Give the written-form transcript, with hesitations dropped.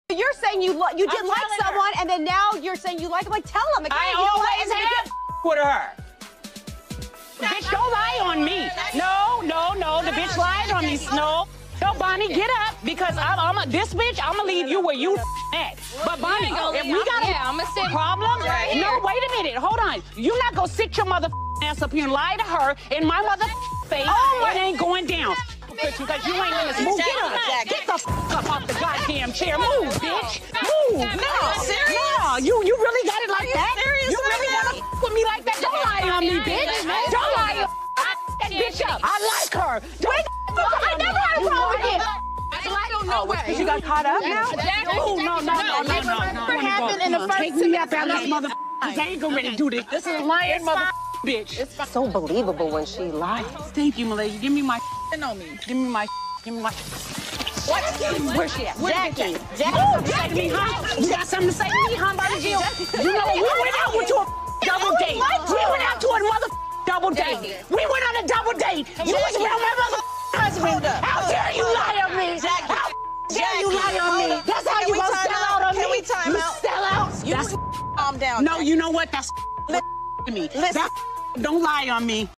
You're saying you did like someone, and then now you're saying you like him. Like, tell him. Like, I always have with her. Bitch, don't lie on me. No, the bitch lied on me. No, Bonnie, get up, because this bitch, I'm gonna leave you where you at. But Bonnie, if we got a problem, no, wait a minute, hold on. You're not gonna sit your mother ass up here and lie to her in my mother face. It ain't going down. Because you ain't in this move. Get up. Get the up off the goddamn chair. Move, bitch. Move. No, you really got it like that? You really wanna with me like that? Don't lie on me, bitch. Don't lie. That bitch up. I like her. I never had a problem with him. I don't know what. Because you got caught up now? Oh, no. What happened in the first Take me up out of this mother. I ain't gonna ready to do this. This is a lying mother bitch. It's so believable when she lies. Thank you, my lady. Give me my Give me my What? Where's she at? Jackie. Jackie, huh? You got something to say to me, huh, Bonnie Jill? You know, we went out to a double date. We went out to a mother double date. We went on a double date. You was around my mother husband. How dare you lie on me? How dare you lie on me? That's how you gonna sell out on me? Can we time out? Sell out? You calm down. No, you know what? That's me. Don't lie on me.